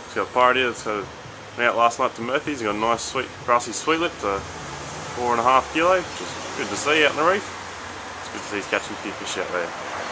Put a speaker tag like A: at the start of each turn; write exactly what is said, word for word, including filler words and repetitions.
A: He's got a pirate here that's had an out last night to Murphy's. He's got a nice sweet Grassy Sweetlip to four and a half kilo, which is good to see out in the reef. It's good to see he's catching a few fish out there.